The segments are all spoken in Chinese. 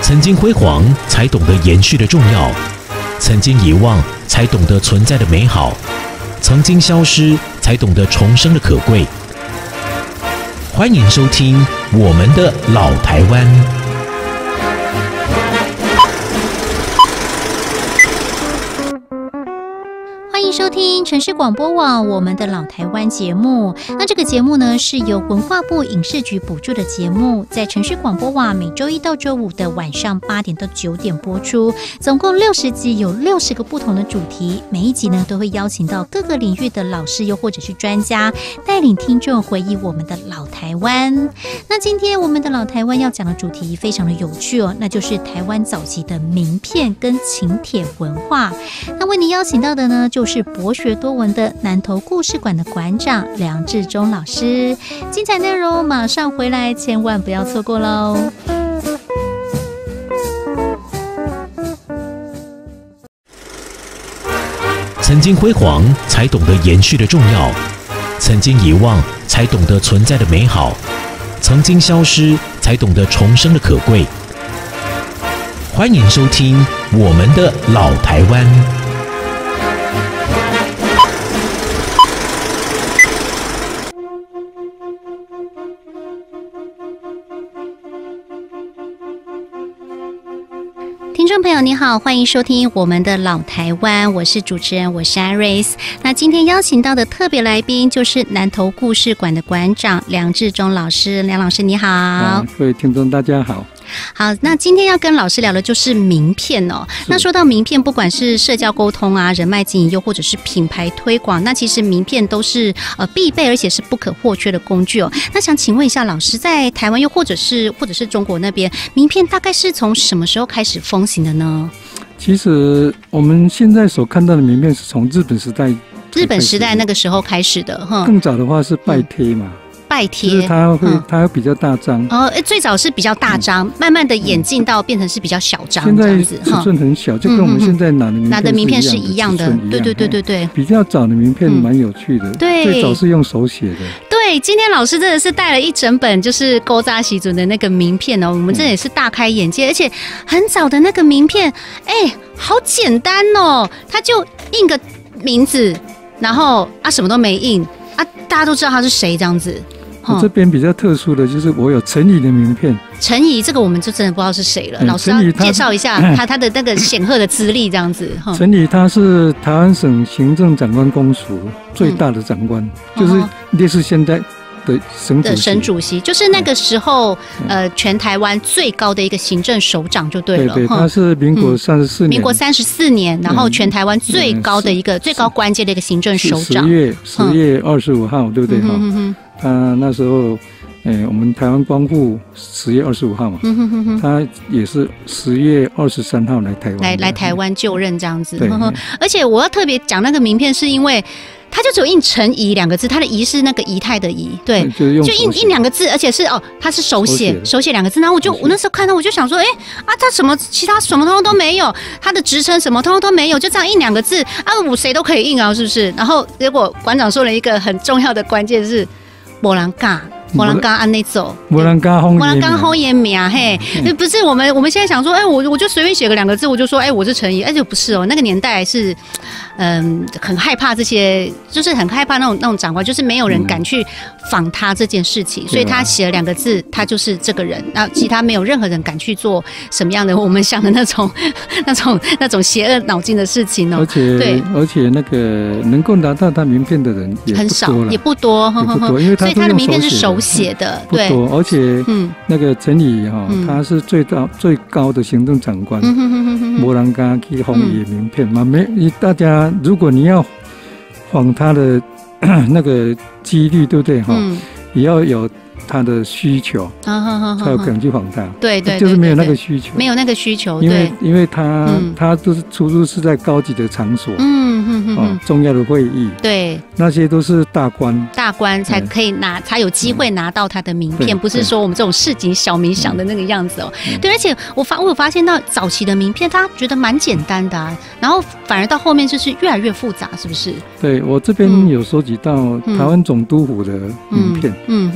曾经辉煌，才懂得延续的重要；曾经遗忘，才懂得存在的美好；曾经消失，才懂得重生的可贵。欢迎收听《我们的老台湾》。 欢迎收听城市广播网我们的老台湾节目。那这个节目呢，是由文化部影视局补助的节目，在城市广播网每周一到周五的晚上8点到9点播出，总共60集，有60个不同的主题，每一集呢都会邀请到各个领域的老师又或者是专家，带领听众回忆我们的老台湾。那今天我们的老台湾要讲的主题非常的有趣哦，那就是台湾早期的名片跟请帖文化。那为您邀请到的呢，就是博学多闻的南投故事馆的馆长梁志忠老师，精彩内容马上回来，千万不要错过喽！ 曾经辉煌，才懂得延续的重要；曾经遗忘，才懂得存在的美好；曾经消失，才懂得重生的可贵。欢迎收听《我们的老台湾》。 听众朋友你好，欢迎收听我们的老台湾，我是主持人，我是 Iris。 那今天邀请到的特别来宾就是南投故事馆的馆长梁志忠老师。梁老师你好。 各位听众大家好。 好，那今天要跟老师聊的就是名片哦。那说到名片，不管是社交沟通啊、人脉经营，又或者是品牌推广，那其实名片都是必备，而且是不可或缺的工具哦。那想请问一下老师，在台湾又或者是中国那边，名片大概是从什么时候开始风行的呢？ 其实我们现在所看到的名片是从日本时代那个时候开始的， 更早的话是拜贴嘛。拜贴，就是它会比较大张最早是比较大张，慢慢的演进到变成是比较小张， 现在尺寸很小，就跟我们现在拿的名片是一样的。 对。 比较早的名片蛮有趣的，最早是用手写的。 对，今天老师真的是带了一整本就是古早时阵的那个名片哦，我们这也是大开眼界，而且很早的那个名片，好简单哦，他就印个名字，然后什么都没印大家都知道他是谁这样子。 我这边比较特殊的就是我有陈仪的名片。 陈仪这个我们就真的不知道是谁了，老师要介绍一下他的那个显赫的资历这样子。 陈仪他是台湾省行政长官公署最大的长官，就是类似现在的省主席， 就是那个时候全台湾最高的一个行政首长就对了。 对，他是民国 34年，然后全台湾最高的一个最高官阶的一个行政首长。 10月25号，对不对？他那时候我们台湾光复10月25号嘛，他也是10月23号来台湾就任这样子。而且我要特别讲那个名片，是因为他就只有印陈仪2个字，他的仪是那个仪态的仪，对，就印2个字，而且是他是手写2个字。然后我那时候看到我就想说，他其他什么通通都没有，他的职称什么通通都没有，就这样印2个字我谁都可以印啊，是不是？然后结果馆长说了一个很重要的关键是没人敢。没人敢按那走， 没人敢轰言名嘿，不是我们现在想说，我就随便写个2个字，我就说，我是陈仪，就不是哦，那个年代是，很害怕这些，就是很害怕那种长官，就是没有人敢去仿他这件事情，所以他写了2个字，他就是这个人，然后其他没有任何人敢去做什么样的我们想的那种邪恶脑筋的事情哦。 而且那个能够拿到他名片的人也很少， 也不多， 因为所以他的名片是手写的， 对，不多，而且那个陈仪他是最高的行政长官，没人敢去仿伊的名片嘛。大家如果你要仿他的那个几率，对不对？也要有他的需求，才有可能去仿他。对，就是没有那个需求，因为他都是出入是在高级的场所，重要的会议， 对， 那些都是大官才可以拿，才有机会拿到他的名片，不是说我们这种市井小民想的那个样子哦。对，而且我有发现到早期的名片，他觉得蛮简单的然后反而到后面就是越来越复杂，是不是？ 对，我这边有收集到台湾总督府的名片，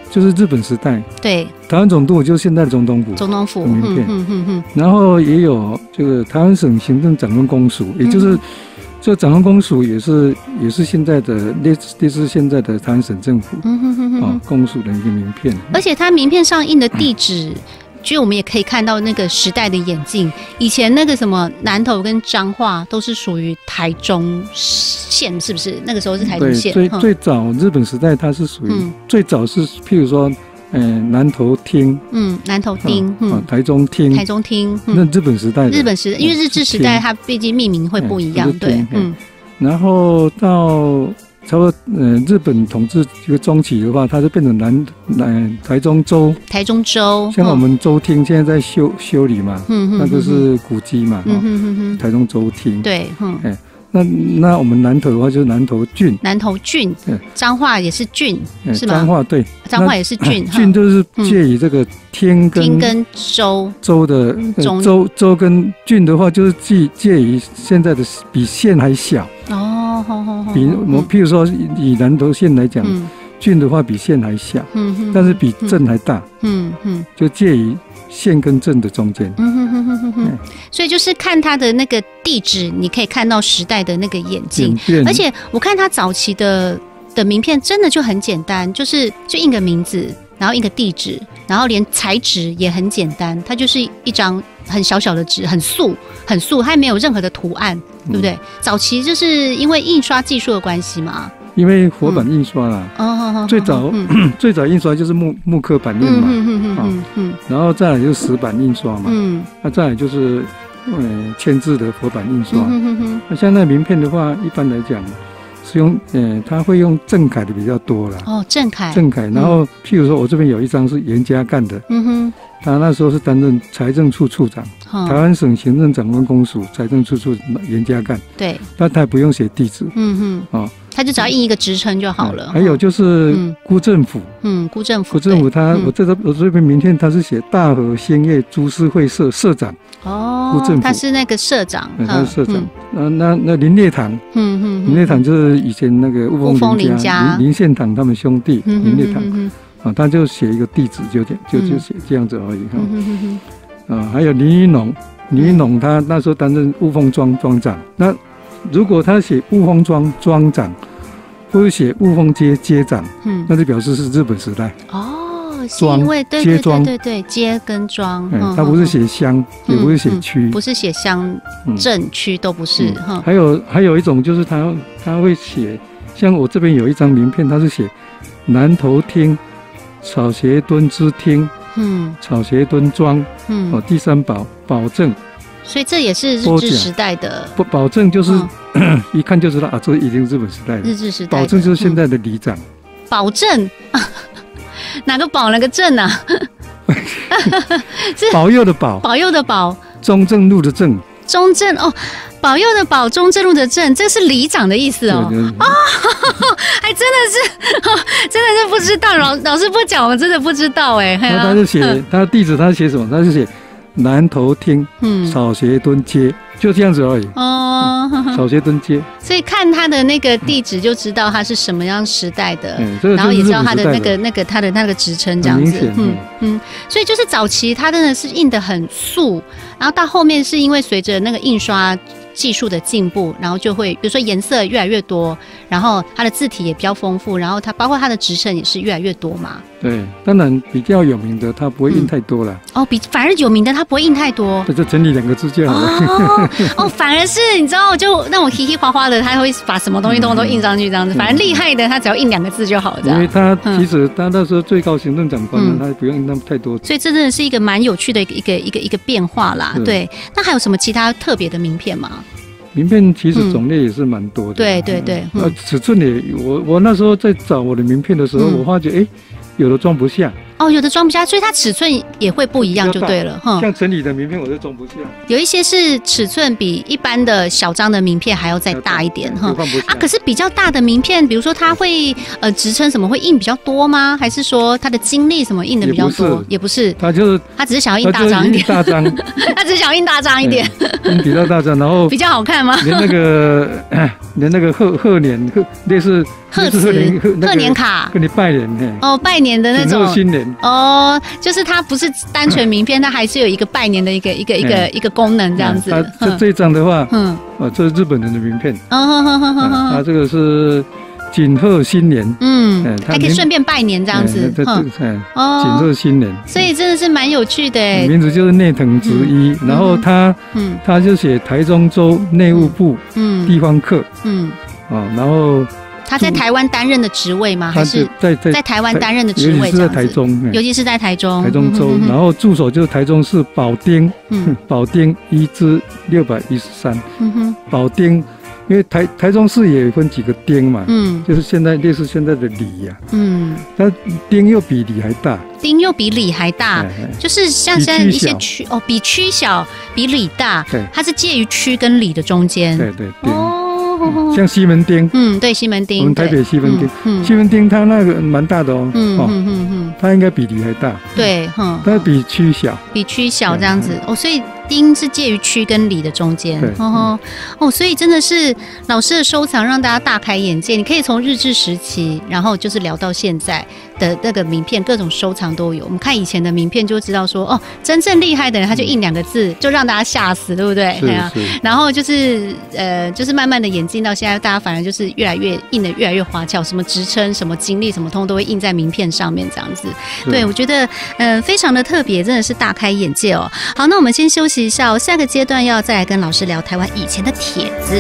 就是日本时代， 对， 台湾总督府就是现在的总统府的名片，然后也有这个台湾省行政长官公署，也就是这长官公署也是现在的类似现在的台湾省政府公署的一个名片， 而且它名片上印的地址。就我们也可以看到那个时代的演进，以前那个什么南投跟彰化都是属于台中县，是不是？那个时候是台中县。 对，最早日本时代它是属于最早是譬如说，南投町， 南投町， 台中町，那日本时代， 因为日治时代它毕竟命名会不一样，对， 然后到。差不多，日本统治这个中期的话，它就变成台中州，像我们州厅现在在修理嘛，那个是古迹嘛，台中州厅， 对， 那我们南投的话就是南投郡， 彰化也是郡，是吗？ 彰化对， 彰化也是郡， 郡就是介于这个厅跟州的州跟郡的话，就是介于现在的比县还小。比我譬如说以南投县来讲，郡的话比县还小，但是比镇还大，就介于县跟镇的中间。 所以就是看它的那个地址，你可以看到时代的那个演进。而且我看它早期的名片真的就很简单，就印个名字，然后印个地址，然后连材质也很简单，它就是一张很小小的纸，很素，它也没有任何的图案，对不对？早期就是因为印刷技术的关系嘛， 因为活版印刷啦，最早印刷就是木刻版印嘛，然后再来就是石版印刷嘛，那再来就是铅字的活版印刷。那像那名片的话，一般来讲是用他会用正楷的比较多啦。 正楷。 然后譬如说我这边有一张是严家淦的，他那时候是担任财政处处长，台湾省行政长官公署财政处处严家淦。对，他也不用写地址，他就只要印一个职称就好了。还有就是辜政府，辜政府他我这边名片他是写大和兴业株式会社长。辜政府他是那个社长， 他是社长。那林烈堂，林烈堂就是以前那个雾峰林家林献堂他们兄弟林烈堂，他就写一个地址就写这样子而已。还有林云龙他那时候担任雾峰庄长。那如果他写雾峰庄长，或者写雾峰街长，那就表示是日本时代。 是因为对街跟庄， 他不是写乡，也不是写区， 不是写乡镇区都不是。 还有一种就是他会写，像我这边有一张名片，他是写南投厅、草鞋墩之厅、草鞋墩庄，第三保证。所以这也是日治时代的。 保证就是一看就知道这一定是日本时代的。 日治时代。 保证就是现在的里长。 保证。哪个保哪个正啊？ 保佑的保，中正路的正， 保佑的保，中正路的正，这是里长的意思哦。还真的是不知道，老师不讲，我真的不知道哎。 他就写他的地址，他写什么？他就写南投厅草鞋墩街，就这样子而已。草鞋墩街。 所以看他的那个地址就知道他是什么样时代的，然后也知道他的他的那个职称这样子。所以就是早期他真的是印得很素，然后到后面是因为随着那个印刷技术的进步，然后就会比如说颜色越来越多，然后它的字体也比较丰富，然后它包括它的职称也是越来越多嘛。 对，当然比较有名的它不会印太多了。 反而有名的它不会印太多， 就整理2个字就好了。 反而是你知道，就那种稀稀花花的，他会把什么东西都印上去这样子。反正厉害的，他只要印2个字就好了。 因为他其实他那时候最高行政长官，他不用印那么太多。 所以这真的是一个蛮有趣的一个变化啦。对，那还有什么其他特别的名片吗？ 名片其实种类也是蛮多的。 对。 尺寸也，我那时候在找我的名片的时候，我发觉有的装不下。 有的装不下，所以它尺寸也会不一样就对了。 像整理的名片我就装不下。 有一些是尺寸比一般的小张的名片还要再大一点可是比较大的名片，比如说它会职称什么会印比较多吗？还是说它的经历什么印的比较多？也不是，他只是想要印大张一点。他只是想要印大张一点， 印比较大张，然后比较好看吗？ 连那个贺年类似贺词、贺年卡， 跟你拜年哦，拜年的那种新年哦，就是它不是单纯名片，它还是有一个拜年的一个功能这样子。 这张的话，这是日本人的名片，它这个是锦贺新年， 还可以顺便拜年这样子， 锦贺新年， 所以真的是蛮有趣的哎。 名字就是内藤直一，然后他就写台中州内务部地方课，然后他在台湾担任的职位吗？还是在台湾担任的职位？ 尤其是在台中， 尤其是在台中州，然后驻守就是台中市保丁1支613，保丁。因为台中市也分几个丁嘛，就是现在类似现在的里呀，它丁又比里还大， 丁又比里还大，就是像现在一些区哦，比区小，比里大，它是介于区跟里的中间， 对，像西门町， 对，西门町， 我们台北西门町，西门町它那个蛮大的哦，它应该比里还大， 对， 它比区小， 这样子哦，所以。丁是介于区跟里的中间，所以真的是老师的收藏让大家大开眼界。你可以从日治时期，然后就是聊到现在的那个名片，各种收藏都有。我们看以前的名片就知道说，哦，真正厉害的人他就印2个字，就让大家吓死，对不对？然后就是慢慢的演进到现在，大家反而就是越来越印的越来越花俏，什么职称、什么经历、什么通都会印在名片上面这样子。对，我觉得非常的特别，真的是大开眼界哦。好，那我们先休息一下哦，下个阶段要再来跟老师聊台湾以前的帖子。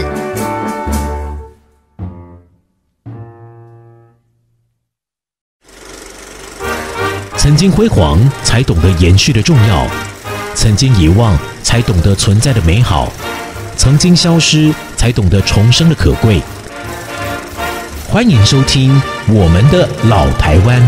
曾经辉煌，才懂得延续的重要；曾经遗忘，才懂得存在的美好；曾经消失，才懂得重生的可贵。欢迎收听《我们的老台湾》。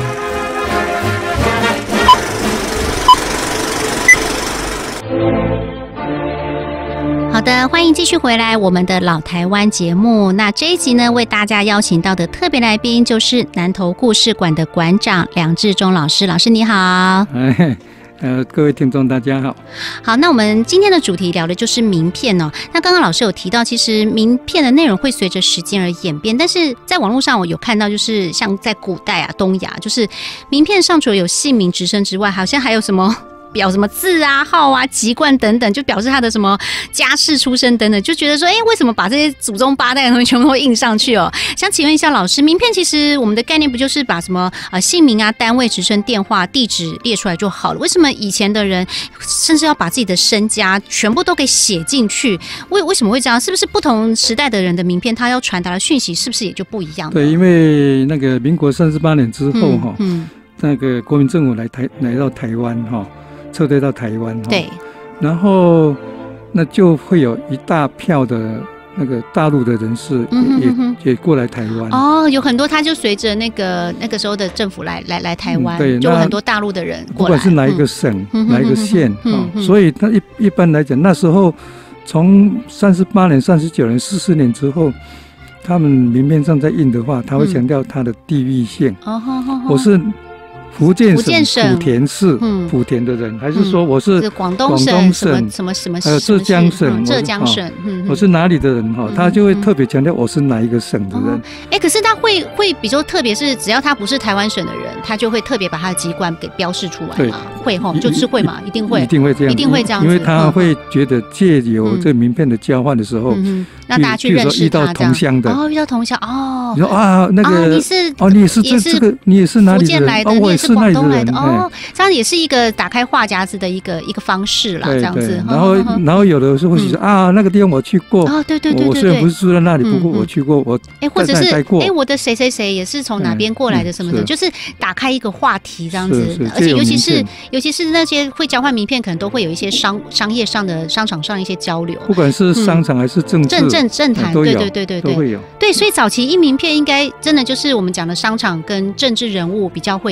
好的，欢迎继续回来我们的老台湾节目。那这一集呢，为大家邀请到的特别来宾就是南投故事馆的馆长梁志忠老师。老师你好。 各位听众大家好。 好，那我们今天的主题聊的就是名片哦。那刚刚老师有提到，其实名片的内容会随着时间而演变，但是在网络上我有看到，就是像在古代啊，东亚，就是名片上除了有姓名、职称之外，好像还有什么表什么字啊、号啊、籍贯等等，就表示他的什么家世出身等等，就觉得说，为什么把这些祖宗八代的东西全部都印上去哦？想请问一下老师，名片其实我们的概念不就是把什么姓名啊、单位、职称、电话、地址列出来就好了？为什么以前的人甚至要把自己的身家全部都给写进去？为什么会这样？是不是不同时代的人的名片，他要传达的讯息是不是也就不一样？ 对，因为那个民国38年之后那个国民政府来到台湾撤退到台湾， 对， 然后那就会有一大票的那个大陆的人士也过来台湾哦，有很多他就随着那个时候的政府来台湾，对，就有很多大陆的人过来， 不管是哪一个省、哪一个县，所以他一般来讲，那时候从38年、39年、44年之后，他们名片上在印的话，他会强调他的地域性。我是福建省莆田市莆田的人，还是说我是广东省什么还有浙江省，我是哪里的人他就会特别强调我是哪一个省的人。 可是他会比较特别，是只要他不是台湾省的人，他就会特别把他的籍贯给标示出来嘛？会就是会嘛，一定会这样，一定会这样子， 因为他会觉得借由这名片的交换的时候， 让大家去认识他， 遇到同乡的遇到同乡你说啊那个你也是这个你也是哪里人来的， 我也是广东来的这样也是一个打开话匣子的一个方式啦，这样子。 然后有的时候会说那个地方我去过对， 我虽然不是住在那里，不过我去过，我或者是我的谁谁谁也是从哪边过来的什么的，就是打开一个话题这样子。而且尤其是那些会交换名片，可能都会有一些商业上的商场上一些交流， 不管是商场还是政坛， 对都会有。 对，所以早期印名片应该真的就是我们讲的商场跟政治人物比较会印嘛。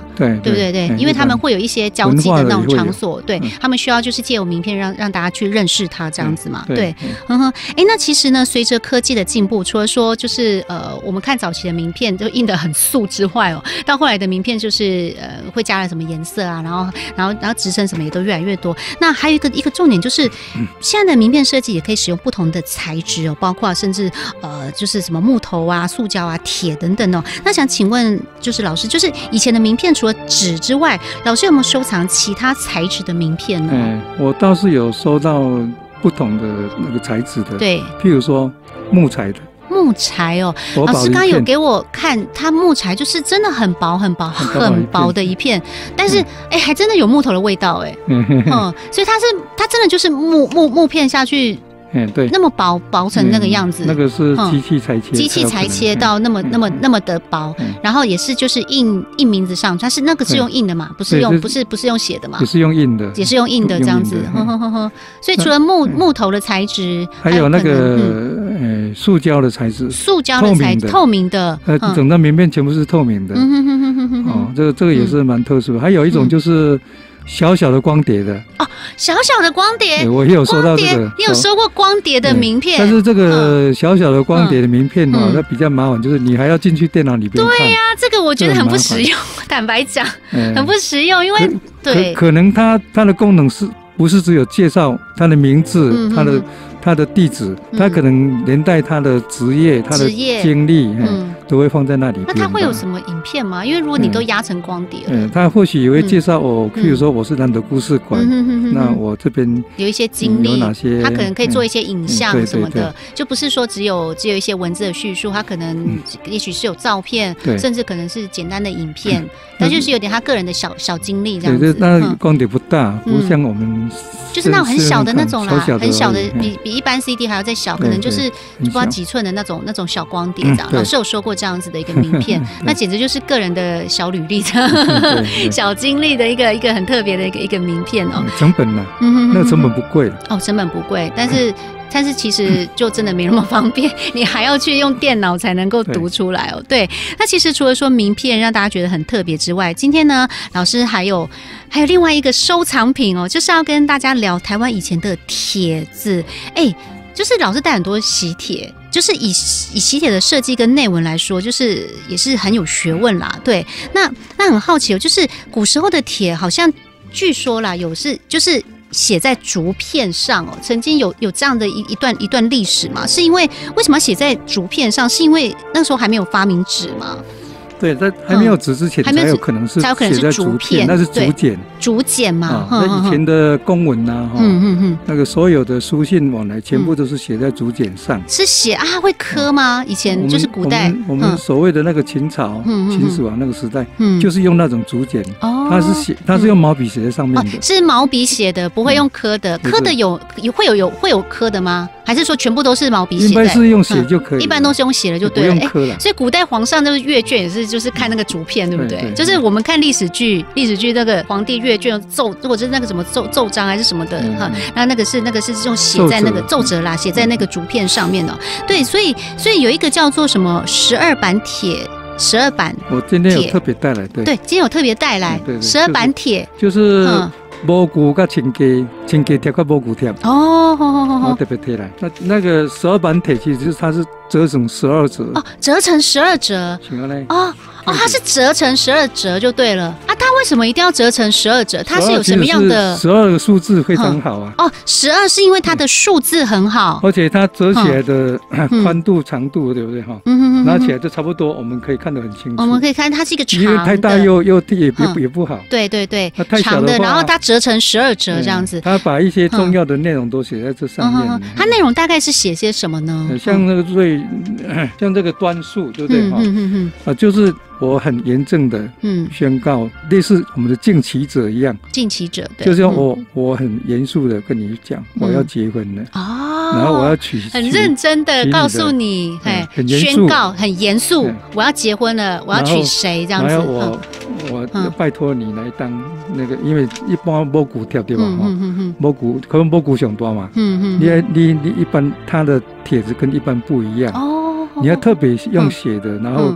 对不对？对，因为他们会有一些交际的那种场所，对他们需要就是借由名片让大家去认识他这样子嘛。对，那其实呢，随着科技的进步，除了说就是我们看早期的名片就印得很素之外哦，到后来的名片就是会加了什么颜色啊，然后职称什么也都越来越多。那还有一个重点就是，现在的名片设计也可以使用不同的材质哦，包括甚至就是什么木头啊、塑胶啊、铁等等哦。那想请问就是老师，就是以前的名片除了纸之外，老师有没有收藏其他材质的名片呢？ 我倒是有收到不同的那个材质的， 对， 譬如说木材的。 木材哦，老师刚刚有给我看，它木材就是真的很薄很薄很薄的一片，但是还真的有木头的味道所以它真的就是木片下去。 对， 那么薄成那个样子， 那个是机器裁切到那么的薄，然后也是就是印名字上，它是那个是用印的嘛，不是用写的嘛， 也是用印的， 也是用印的这样子，所以除了木头的材质， 还有那个塑胶的材质， 透明的， 整张名片全部是透明的，这个也是蛮特殊的。还有一种就是小小的光碟的哦，小小的光碟， 我也有收到这个。 你有收过光碟的名片？ 但是这个小小的光碟的名片它比较麻烦，就是你还要进去电脑里边看。 对呀，这个我觉得很不实用，坦白讲，很不实用，因为对， 可能它的功能不是只有介绍它的名字，它的地址，它可能连带它的职业、它的经历，都会放在那里边。 那它会有什么影片吗？因为如果你都压成光碟了， 它或许也会介绍譬如说我是南德故事馆，那我这边有一些经历， 有哪些， 它可能可以做一些影像什么的，就不是说只有一些文字的叙述，它可能也许是有照片，甚至可能是简单的影片，但就是有点他个人的小经历这样子。 那光碟不大，不像我们就是那种很小的那种啦，很小的，比一般 CD 还要再小，可能就是不知道几寸的那种小光碟这样。老师有说过这样子的一个名片，那简直就是个人的小履历这样，小经历的一个很特别的一个名片哦。 成本呢？那个成本不贵哦，成本不贵，但是其实就真的没那么方便，你还要去用电脑才能够读出来哦。对，那其实除了说名片让大家觉得很特别之外，今天呢，老师还有另外一个收藏品哦，就是要跟大家聊台湾以前的帖子。就是老师带很多喜帖，就是以喜帖的设计跟内文来说，就是也是很有学问啦。对，那很好奇哦，就是古时候的帖好像据说啦，就是写在竹片上哦，曾经有这样的一段历史嘛？是因为为什么要写在竹片上？是因为那时候还没有发明纸吗？ 对，在还没有纸之前，才有可能是写在竹片，那是竹简嘛。那以前的公文呐，那个所有的书信往来，全部都是写在竹简上。是写会刻吗？以前就是古代，我们所谓的那个秦朝、秦始皇那个时代，就是用那种竹简。它是用毛笔写在上面的，是毛笔写的，不会用刻的。刻的会有刻的吗？还是说全部都是毛笔写？一般是用写就可以，一般都是用写了就对了，不用刻了。所以古代皇上那个阅卷也是就是看那个竹片，对不对？就是我们看历史剧那个皇帝阅卷奏，或者是那个什么奏章还是什么的哈，那个是用写在那个奏折啦，写在那个竹片上面的。对，所以有一个叫做什么12版帖。12版，我今天有特别带来，对，今天有特别带来12版帖，就是模具跟轻机贴跟模具贴我特别贴来。那个12版帖其实它是折成12折折成12折它是折成12折就对了它为什么一定要折成12折？它是有什么样的？12个数字非常好12是因为它的数字很好，而且它折起来的宽度、长度，对不对？拿起来就差不多，我们可以看得很清楚。我们可以看它是一个长的，因为太大又也不好。对，太长的，然后它折成12折这样子。它把一些重要的内容都写在这上面。它内容大概是写些什么呢？像那个像这个端数，对不对？就是我很严正的宣告，类似我们的敬祈者一样。敬祈者，对，就是我很严肃的跟你讲，我要结婚了然后我要很认真的告诉你，宣告很严肃，我要结婚了，我要娶谁这样子。然后我拜托你来当那个，因为一般模具贴对吧？模具可能模具上大嘛，你一般它的帖子跟一般不一样你要特别用写的，然后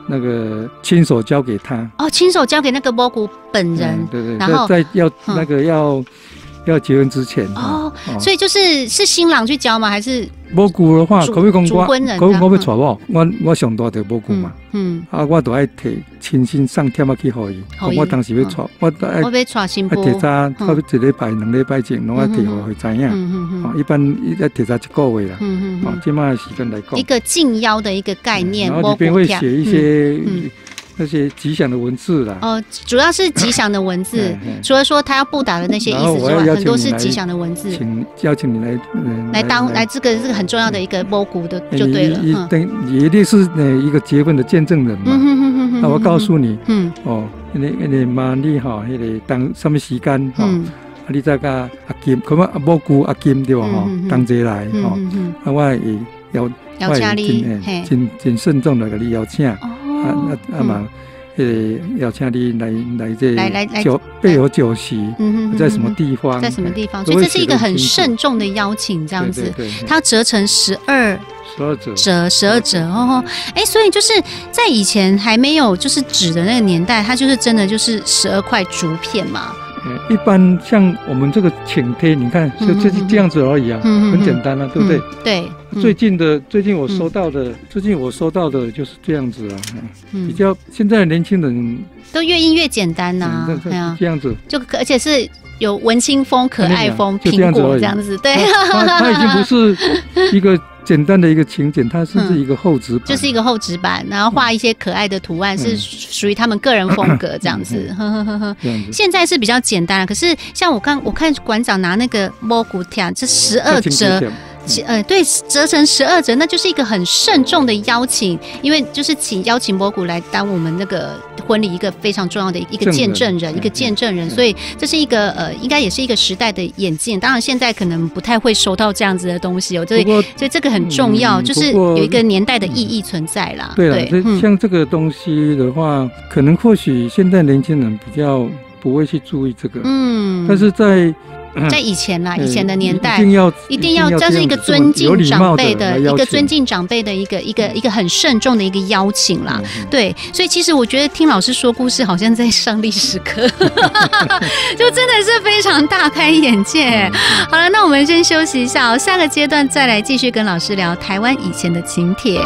那个亲手交给他。 哦，亲手交给那个蘑菇本人。 对对。 然后在要那个要结婚之前。 所以是新郎去交吗？还是？ 蘑菇的话，可不可以讲主婚人？ 我要娶我上大就蘑菇嘛。我都爱提亲身上天去给伊。我当时要娶，我要娶新妇。 提早，我要1礼拜、2礼拜前，拢要提互知影。一般要提早1个月啦。现在的时间来讲， 一个敬邀的一个概念。 然后里边会写一些。那些吉祥的文字啦， 主要是吉祥的文字，除了说他要布达的那些意思之外，很多是吉祥的文字。 邀请你来这个很重要的一个蘑菇的就对了。 一定是一个结婚的见证人嘛。那我告诉你，你妈你哈，那个当什么时间哈，你再甲阿金，可能蘑菇阿金对吧？哈，当这来哈，我也邀请你， 真慎重的给你邀请。嘛，邀请你来备有酒席，在什么地方？ 在什么地方？所以这是一个很慎重的邀请，这样子，它折成12折哦。所以就是在以前还没有就是纸的那个年代，它就是真的就是12块竹片嘛。 一般像我们这个请帖，你看就是这样子而已啊，很简单啊，对不对？ 对。 最近我收到的就是这样子啊，比较现在的年轻人都越印越简单呐， 这样子， 而且是有文青风、可爱风、苹果这样子，对。 它已经不是一个简单的一个请柬，它是一个厚纸板， 就是一个厚纸板，然后画一些可爱的图案，是属于他们个人风格这样子。现在是比较简单，可是像我看馆长拿那个蘑菇条，这12折。对，折成12折，那就是一个很慎重的邀请，因为就是邀请蘑菇来当我们那个婚礼一个非常重要的一个见证人，所以这是一个应该也是一个时代的演进。当然现在可能不太会收到这样子的东西所以这个很重要，就是有一个年代的意义存在啦。 对了，像这个东西的话，可能或许现在年轻人比较不会去注意这个，但是在以前的年代，一定要这是一个尊敬长辈的一个尊敬长辈的一个很慎重的一个邀请啦。对，所以其实我觉得听老师说故事，好像在上历史课，就真的是非常大开眼界。好了，那我们先休息一下下个阶段再来继续跟老师聊台湾以前的请帖。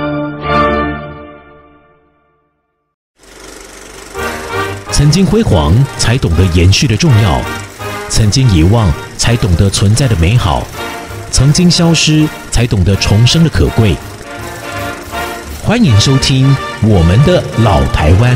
曾经辉煌，才懂得延续的重要。曾经遗忘，才懂得存在的美好；曾经消失，才懂得重生的可贵。欢迎收听《我们的老台湾》。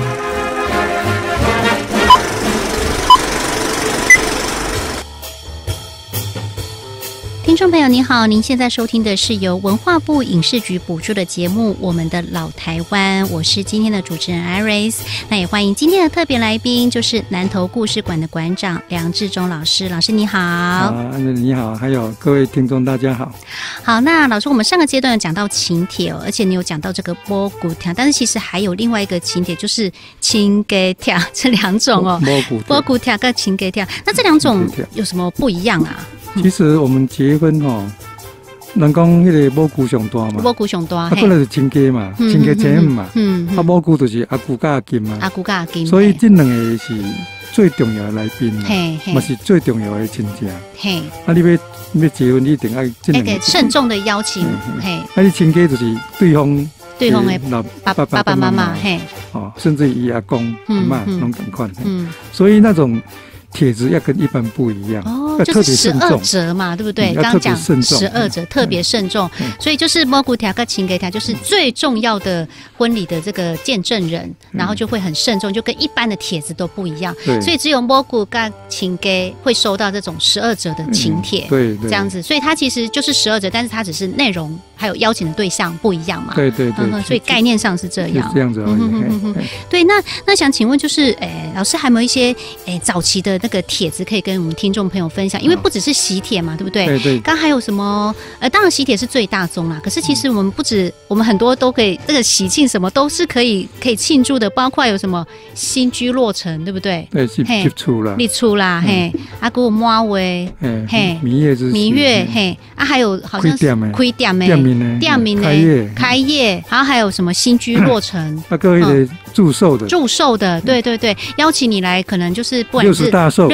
听众朋友你好，您现在收听的是由文化部影视局补助的节目《我们的老台湾》，我是今天的主持人 Iris。那也欢迎今天的特别来宾，就是南投故事馆的馆长梁志忠老师。老师你好。 你好，还有各位听众大家好。 好，那老师，我们上个阶段有讲到请帖而且你有讲到这个蘑菇条，但是其实还有另外一个请帖，就是请给条，这两种蘑菇条跟请给条，那这两种有什么不一样啊？ 其实我们结婚人讲迄个蘑菇上大嘛， 蘑菇上大， 本来是亲家嘛，亲家亲嘛，蘑菇就是阿姑甲阿金嘛， 阿姑甲阿金， 所以这两个是最重要的来宾，嘛是最重要的亲家。你要结婚，你一定要这两个慎重的邀请。 你亲家就是对方的爸爸妈妈， 甚至于阿公阿嬷拢同款，所以那种帖子要跟一般不一样就是12折嘛，对不对？刚刚讲12折，特别慎重，所以就是蘑菇条跟请给条，就是最重要的婚礼的这个见证人，然后就会很慎重，就跟一般的帖子都不一样，所以只有蘑菇跟请给会收到这种12折的请帖，对，这样子，所以它其实就是12折，但是它只是内容还有邀请的对象不一样嘛，对，所以概念上是这样， 这样子而已。 对，那想请问就是，老师还有没有一些早期的那个帖子可以跟我们听众朋友分享？因为不只是喜帖嘛，对不对？对。刚还有什么？当然喜帖是最大宗啦。可是其实我们不止，我们很多都可以，这个喜庆什么都是可以庆祝的，包括有什么新居落成，对不对？ 对，是立厝啦， 立厝啦，嘿，阿姑妈喂，嘿， 蜜月， 嘿，还有好像是开店的店名呢？ 开业，然后还有什么新居落成？ 那个祝寿的， 对，邀请你来，可能就是不管是 60大寿、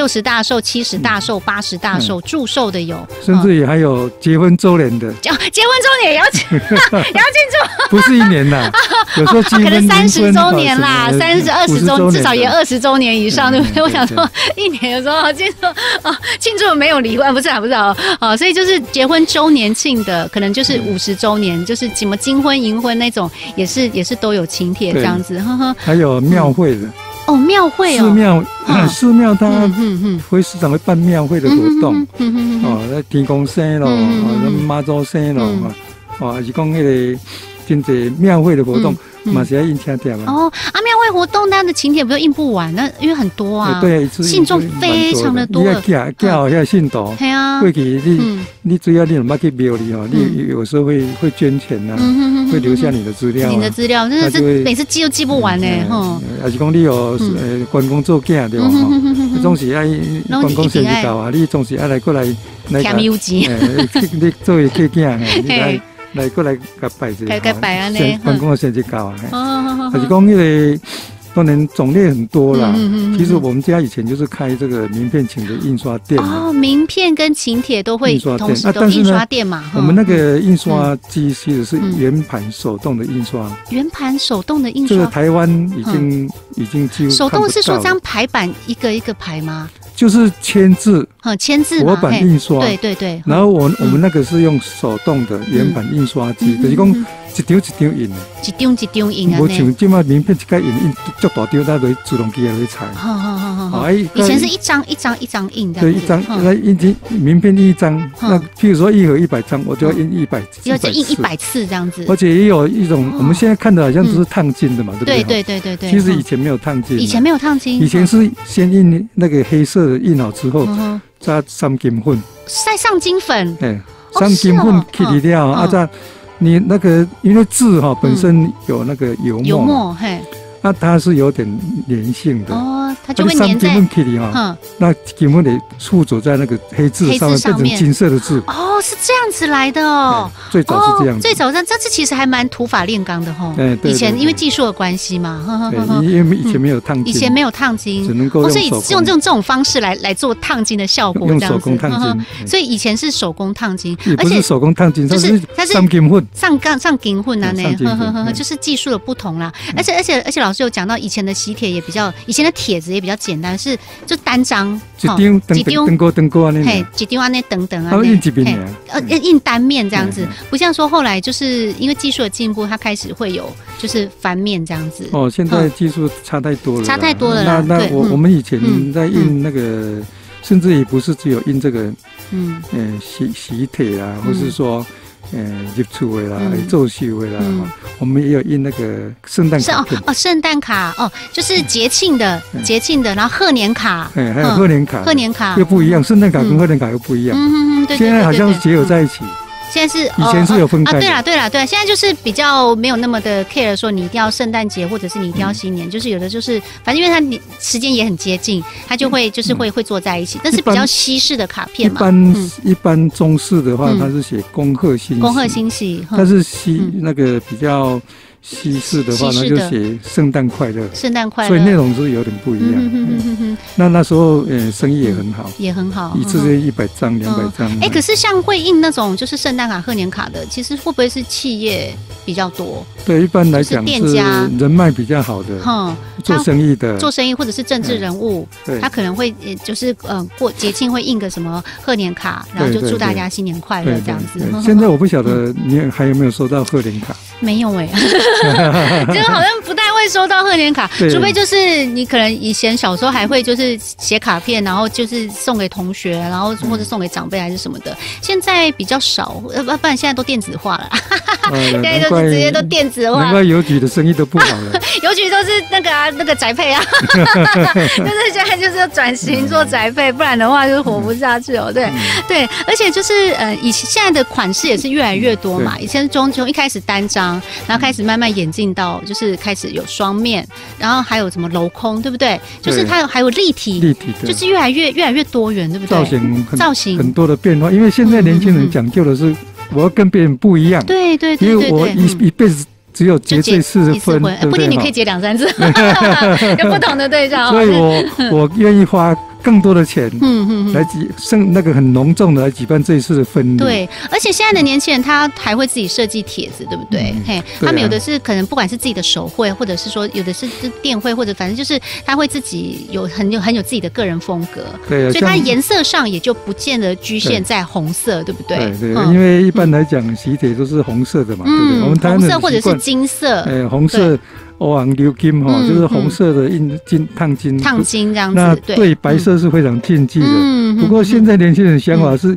70大寿、80大寿，祝寿的有， 甚至也还有结婚周年的。 结婚周年也要庆祝， 不是1年啦，有时候积分可能30周年啦，20周年，至少也20周年以上，对不对？我想说1年有时候庆祝没有离婚，不是所以就是结婚周年庆的，可能就是50周年，就是什么金婚、银婚那种，也是都有请帖这样子， 还有庙会的。 庙会寺庙它会时常会办庙会的活动，那天公生咯，妈祖生咯，还是讲那个真侪庙会的活动，嘛是要印请帖嘛。 庙会活动它的请帖不是印不完，那因为很多啊， 对， 信众非常的多。 你要寄好遐信徒， 系啊， 过去你只要你唔去庙里你有时候会捐钱呐，会留下你的资料， 真是每次寄都寄不完呢， 还是讲你有关公做囝对吧？总是爱关公先去到啊，你总是爱来过来添油钱， 你作为客囝，你来过来甲拜一下， 拜安尼， 关公先去搞啊，还是讲那个。当然种类很多啦，其实我们家以前就是开这个名片请的印刷店名片跟请帖都会同时都印刷店嘛。 我们那个印刷机其实是圆盘手动的印刷， 圆盘手动的印刷， 这个台湾已经几乎手动是说这样排版一个一个排吗？ 就是签字， 活版印刷， 对。 然后我们那个是用手动的圆盘印刷机，就是讲一张印的， 一张印啊。 无像今麦名片一个印足大张，它就自动机来裁。 以前是一张印的， 对，一张那名片一张，那譬如说一盒100张，我就要印100， 要印100次这样子。 而且也有一种我们现在看的好像都是烫金的嘛，对不对？ 对。 其实以前没有烫金， 以前是先印那个黑色的印好之后，再上金粉， 再上金粉， 上金粉去掉再你那个因为字本身有那个油墨，那它是有点粘性的它就会粘在那金粉得附着在那个黑字上面，变成金色的字。 是这样子来的最早是这样。 最早这次其实还蛮土法炼钢的以前因为技术的关系嘛， 因为以前没有烫金， 只能够所以用这种方式来做烫金的效果， 用手工烫金。 所以以前是手工烫金， 而且手工烫金，它是上金粉， 上金粉啊，就是技术的不同啦。而且老师有讲到以前的喜帖也比较，以前的帖子也比较简单，是就单张， 一张登过啊那， 一张啊那等啊， 印几边印单面这样子，不像说后来就是因为技术的进步，它开始会有就是翻面这样子。 现在技术差太多了，那我们以前在印那个，甚至也不是只有印这个，喜帖啊，或是说。入厝的啦，做秀的啦，我们也有印那个圣诞卡片圣诞卡就是节庆的，然后贺年卡， 还有贺年卡又不一样，圣诞卡跟贺年卡又不一样，现在好像是结合在一起。 现在是以前是有分开的对啦，现在就是比较没有那么的 care 说你一定要圣诞节或者是你一定要新年，就是有的就是反正因为它时间也很接近，它就会就是会坐在一起，但是比较西式的卡片嘛。 一般中式的话，它是写恭贺新喜，但是那个比较西式的话，那就写圣诞快乐，所以内容是有点不一样。那时候生意也很好，一次就100张、200张。 可是像会印那种就是圣诞卡、贺年卡的，其实会不会是企业比较多？ 对，一般来讲是人脉比较好的，做生意或者是政治人物，他可能会就是过节庆会印个什么贺年卡，然后就祝大家新年快乐这样子。 现在我不晓得你还有没有收到贺年卡？ 没有就好像不太会收到贺年卡，除非就是你可能以前小时候还会就是写卡片，然后就是送给同学，然后或者送给长辈还是什么的，现在比较少，不然现在都电子化了，现在就是直接都电子化。 难怪邮局的生意都不好了， 邮局都是那个宅配就是现在就是要转型做宅配，不然的话就是活不下去对，而且就是现在的款式也是越来越多嘛，以前从一开始单张，然后开始慢慢演进到就是开始有双面，然后还有什么镂空，对不对？就是它还有立体的，就是越来越多元，对不对？ 造型很多的变化，因为现在年轻人讲究的是我要跟别人不一样。 对， 因为我一辈子只有结这次婚， 不一定你可以结2、3次，有不同的对象。 所以我愿意花更多的钱，来那个很隆重的来举办这一次的婚礼。 对，而且现在的年轻人他还会自己设计帖子，对不对？他们有的是可能不管是自己的手绘，或者是说有的是电绘，或者反正就是他会自己很有自己的个人风格。对，所以它颜色上也就不见得局限在红色，对不对？ 对，因为一般来讲喜帖都是红色的嘛，对不对？我们红色或者是金色， 红色。欧昂鎏金就是红色的烫金这样子。 那对白色是非常禁忌的。不过现在年轻人想法是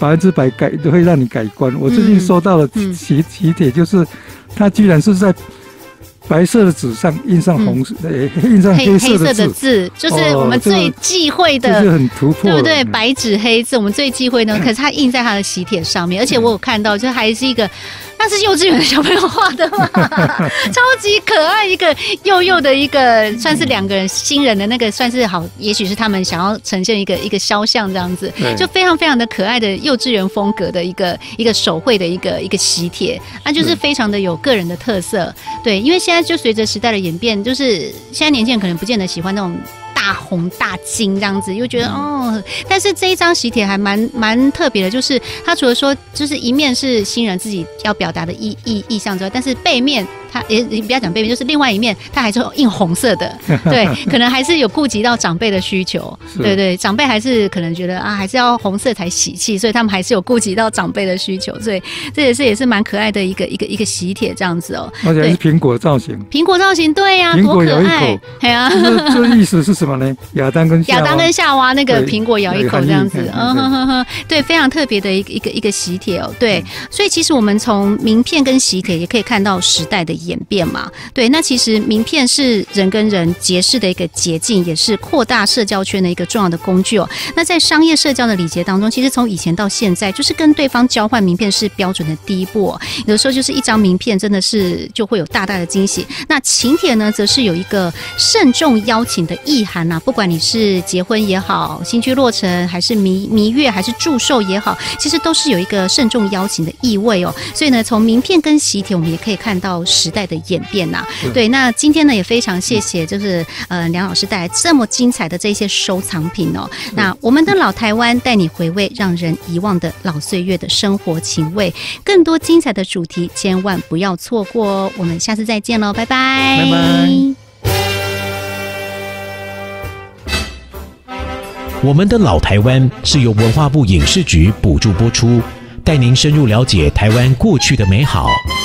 100%都会让你改观。我最近收到了喜帖，就是它居然是在白色的纸上印上印上黑色的字，就是我们最忌讳的， 就是很突破， 对不对？白纸黑字，我们最忌讳呢。可是它印在它的喜帖上面，而且我有看到，就还是一个。那是幼稚园的小朋友画的吗？超级可爱，一个幼的一个，算是2个人新人的那个，算是好，也许是他们想要呈现一个肖像这样子，就非常非常的可爱的幼稚园风格的一个手绘的一个喜帖，那就是非常的有个人的特色。对，因为现在就随着时代的演变，就是现在年轻人可能不见得喜欢那种大红大金这样子，又觉得但是这一张喜帖还蛮特别的，就是它除了说就是一面是新人自己要表达的意象之外，但是背面它也不要讲背面，就是另外一面它还是印红色的，对，可能还是有顾及到长辈的需求，对，长辈还是可能觉得还是要红色才喜气，所以他们还是有顾及到长辈的需求，所以这也是蛮可爱的一个喜帖这样子哦。 而且是苹果造型， 对呀， 苹果咬一口， 对啊， 这意思是什么呢？亚当跟夏娃那个苹果咬一口这样子，对，非常特别的一个喜帖哦。对，所以其实我们从名片跟喜帖也可以看到时代的演变嘛。对，那其实名片是人跟人结识的一个捷径，也是扩大社交圈的一个重要的工具哦。那在商业社交的礼节当中，其实从以前到现在，就是跟对方交换名片是标准的第一步哦。有的时候就是一张名片真的是就会有大大的惊喜。那请帖呢，则是有一个慎重邀请的意涵啊，不管你是结婚也好，新居落成，还是蜜月，还是祝寿也好，其实都是有一个慎重邀请的意味哦。所以呢，从名片跟喜帖，我们也可以看到时代的演变呐。对，那今天呢，也非常谢谢，就是梁老师带来这么精彩的这些收藏品哦。那我们的老台湾带你回味让人遗忘的老岁月的生活情味，更多精彩的主题，千万不要错过哦。我们下次再见喽，拜拜， 拜拜。 我们的老台湾是由文化部影视局补助播出，带您深入了解台湾过去的美好。